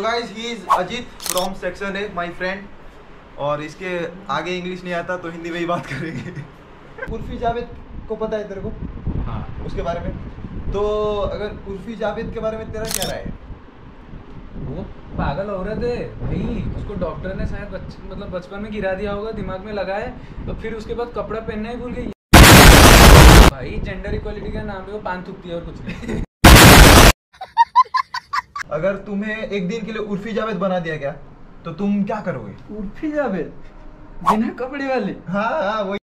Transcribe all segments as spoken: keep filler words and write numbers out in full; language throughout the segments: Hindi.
Guys he is Ajit from section A my friend. और इसके आगे इंग्लिश नहीं आता तो हिंदी में ही बात करेंगे। उर्फी जावेद को पता है तेरे को? हाँ। उसके बारे में तो अगर उर्फी जावेद के बारे में तेरा क्या राय है? वो पागल औरत है भाई, उसको डॉक्टर ने शायद बच, मतलब बचपन में गिरा दिया होगा, दिमाग में लगाए और फिर उसके बाद कपड़ा पहनना ही भूल गई। भाई जेंडर इक्वालिटी का नाम है, वो पान थूकती है और कुछ नहीं। अगर तुम्हें एक दिन के लिए उर्फी जावेद बना दिया गया तो तुम क्या करोगे? उर्फी जावेद बिना कपड़े वाले? हाँ हाँ वही।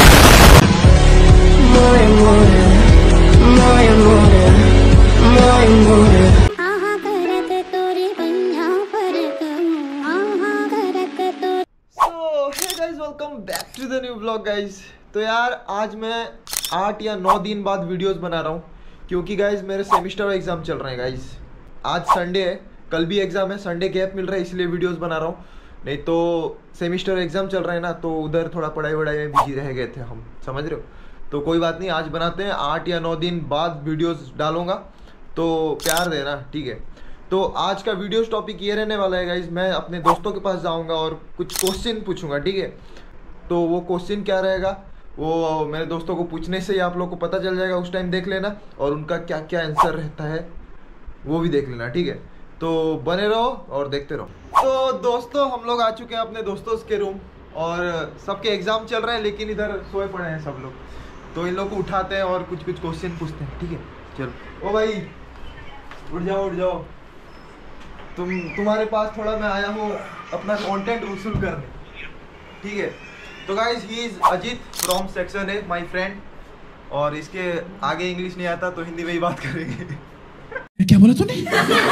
Welcome back to the new blog guys. तो यार आज मैं आठ या नौ दिन बाद वीडियोस बना रहा हूँ क्योंकि गाइज मेरे सेमिस्टर एग्जाम चल रहे हैं गाइज। आज संडे है, कल भी एग्जाम है, संडे गैप मिल रहा है इसलिए वीडियोस बना रहा हूँ। नहीं तो सेमिस्टर एग्जाम चल रहे हैं ना, तो उधर थोड़ा पढ़ाई वढ़ाई में बिजी रह गए थे हम, समझ रहे हो। तो कोई बात नहीं, आज बनाते हैं। आठ या नौ दिन बाद वीडियोस डालूंगा तो प्यार देना, ठीक है। तो आज का वीडियो टॉपिक ये रहने वाला है गाइज, मैं अपने दोस्तों के पास जाऊंगा और कुछ क्वेश्चन पूछूंगा, ठीक है। तो वो क्वेश्चन क्या रहेगा वो मेरे दोस्तों को पूछने से ही आप लोग को पता चल जाएगा, उस टाइम देख लेना। और उनका क्या क्या आंसर रहता है वो भी देख लेना, ठीक है। तो बने रहो और देखते रहो। तो दोस्तों हम लोग आ चुके हैं अपने दोस्तों के रूम और सबके एग्जाम चल रहे हैं लेकिन इधर सोए पड़े हैं सब लोग। तो इन लोग को उठाते हैं और कुछ कुछ क्वेश्चन पूछते हैं, ठीक है। चलो ओ भाई उठ जाओ उठ जाओ, तुम तुम्हारे पास थोड़ा मैं आया हूँ अपना कंटेंट वसूल करने, ठीक है। तो guys he is Ajit from section A my friend. और इसके आगे इंग्लिश नहीं आता तो हिंदी में ही बात करेंगे। क्या बोला तूने?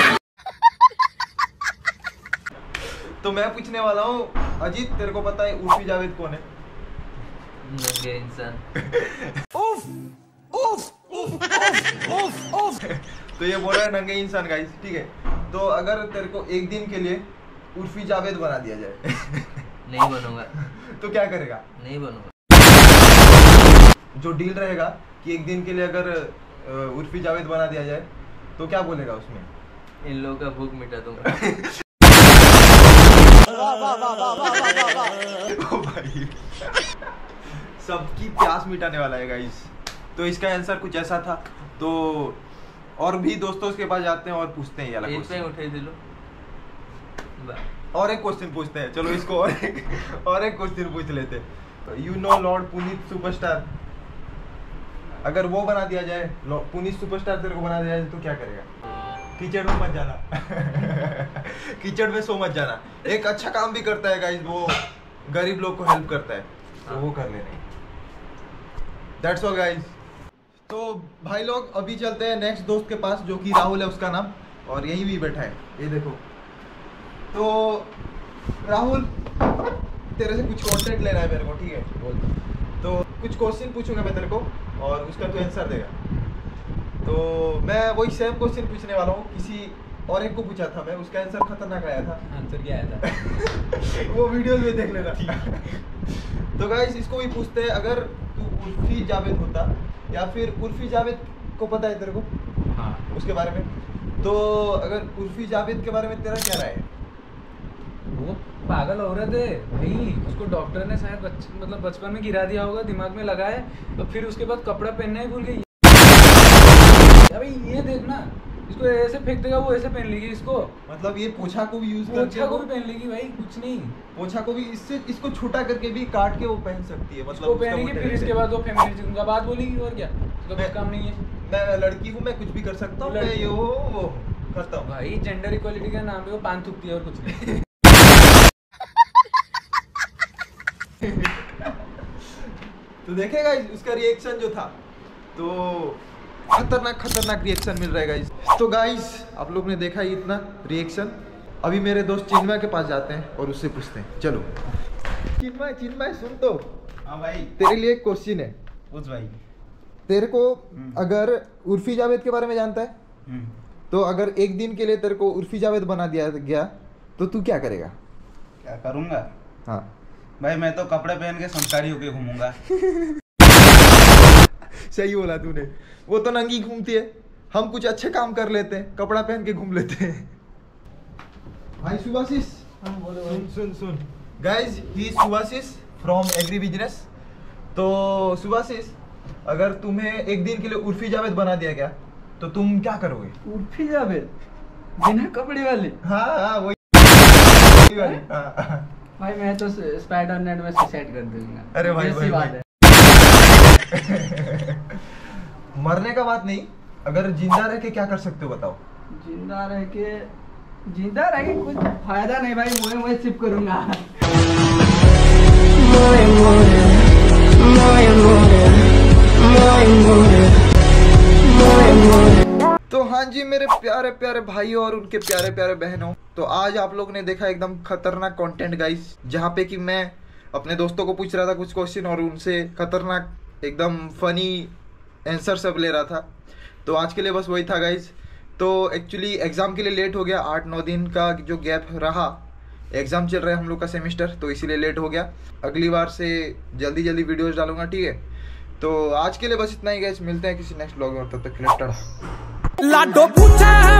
तो मैं पूछने वाला हूँ, अजीत तेरे को पता है उर्फी जावेद कौन है? नंगे इंसान। उफ, उफ, उफ, उफ, उफ, उफ। तो ये बोल रहा है नंगे इंसान गाइस, ठीक है। तो अगर तेरे को एक दिन के लिए उर्फी जावेद बना दिया जाए नहीं बनूंगा। तो क्या करेगा? नहीं बनूंगा। जो डील रहेगा कि एक दिन के लिए अगर उर्फी जावेद बना दिया जाए तो क्या बोलेगा उसमें? इन लोगों का भूख मिटा दूंगा। ओ भाई सबकी प्यास मिटाने वाला है गाइस। तो इसका आंसर कुछ ऐसा था। तो और भी दोस्तों के पास जाते हैं और पूछते हैं यार एक पे उठे दिलो। और एक क्वेश्चन पूछते हैं, चलो इसको और एक और एक क्वेश्चन पूछ लेते हैं। You know lord Puneet superstar, अगर वो बना दिया जाए, पुनीत सुपरस्टार तेरे को बना दिया जाए तो क्या करेगा? कीचड़ में मत जाना। कीचड़ में सो मत जाना। एक अच्छा काम भी करता है गाइस, वो गरीब लोग को हेल्प करता है, तो वो कर लेना। That's all guys. तो भाई लोग अभी चलते हैं नेक्स्ट दोस्त के पास जो कि राहुल है उसका नाम, और यहीं भी बैठा है, ये देखो। तो राहुल तेरे से कुछ कंटेंट लेना है मेरे को, ठीक है। तो कुछ क्वेश्चन पूछूंगा मैं तेरे को और उसका तू आंसर देगा। तो मैं वही सेम क्वेश्चन पूछने वाला हूँ, किसी और एक को पूछा था मैं, उसका आंसर खतरनाक आया था। आंसर क्या आया था? वो वीडियोस में देख लेना। तो गाइस इसको भी पूछते हैं, अगर तू उर्फी जावेद होता या फिर उर्फी जावेद को पता है तेरे को? हाँ। उसके बारे में तो अगर उर्फी जावेद के बारे में तेरा क्या राय है? वो पागल औरत है भाई, उसको डॉक्टर ने शायद बच, मतलब बचपन में गिरा दिया होगा, दिमाग में लगाए और फिर उसके बाद कपड़ा पहनना ही भूल गई। अबे ये देखना, इसको ऐसे फेंक देगा वो ऐसे पहन लेगी इसको। मतलब ये पोछा को भी यूज करके पोछा को भी पहन लेगी भाई, कुछ नहीं। पोछा को भी इससे इसको छोटा करके भी काट के वो पहन सकती है, मतलब वो पहनेगी फिर इसके बाद वो फेमिनिज्म का बात बोलेगी, और क्या उसका कुछ काम नहीं है। मैं लड़की हूँ, मैं कुछ भी कर सकता हूँ, मैं ये वो वो करता हूँ। भाई जेंडर इक्वालिटी का नाम है, वो पान थूकती है और कुछ नहीं। तो देखेगा उसका रिएक्शन जो था, तो खतरनाक खतरनाक रिएक्शन मिल रहा है गाइस। तो गाइस आप लोग ने देखा ही इतना रिएक्शन। अभी मेरे दोस्त चिन्मय के पास जाते हैं और उससे पूछते हैं, चलो। चिन्मय चिन्मय सुन तो। हाँ भाई। तेरे लिए एक क्वेश्चन है। पूछ भाई। तेरे को अगर उर्फी जावेद के बारे में जानता है, तो अगर एक दिन के लिए तेरे को उर्फी जावेद बना दिया गया तो तू क्या करेगा? क्या करूंगा? हाँ भाई मैं तो कपड़े पहन के संस्कारी होके घूमूंगा। सही बोला तूने, वो तो नंगी घूमती है, हम कुछ अच्छे काम कर लेते हैं, कपड़ा पहन के घूम लेते हैं। भाई सुभाषिस, सुन सुन सुन guys, he Subhashis from agri business. तो सुभाषिस, अगर तुम्हें एक दिन के लिए उर्फी जावेद बना दिया गया तो तुम क्या करोगे? उर्फी जावेद बिना कपड़े वाली? हाँ हाँ वही वाली। हाँ। भाई मैं तो स्पाइडर नेट में सुसाइड कर दूंगा। अरे भाई, ऐसी भाई, बात भाई। है। मरने का बात नहीं, अगर जिंदा रह के क्या कर सकते हो बताओ? जिंदा रह के जिंदा रह के कुछ फायदा नहीं भाई, मुझे मुझे चिप करूंगा। तो हाँ जी मेरे प्यारे प्यारे भाइयों और उनके प्यारे प्यारे बहनों, तो आज आप लोग ने देखा एकदम खतरनाक कंटेंट गाइस, जहाँ पे कि मैं अपने दोस्तों को पूछ रहा था कुछ क्वेश्चन और उनसे खतरनाक एकदम फनी आंसर सब ले रहा था। तो आज के लिए बस वही था गाइस। तो एक्चुअली एग्ज़ाम के लिए लेट हो गया, आठ नौ दिन का जो गैप रहा, एग्ज़ाम चल रहा है हम लोग का सेमेस्टर, तो इसीलिए लेट हो गया। अगली बार से जल्दी जल्दी वीडियोस डालूंगा, ठीक है? तो आज के लिए बस इतना ही गाइस, मिलते हैं किसी नेक्स्ट ब्लॉग में, तब तक के लिए टाटा। लाडो पूछा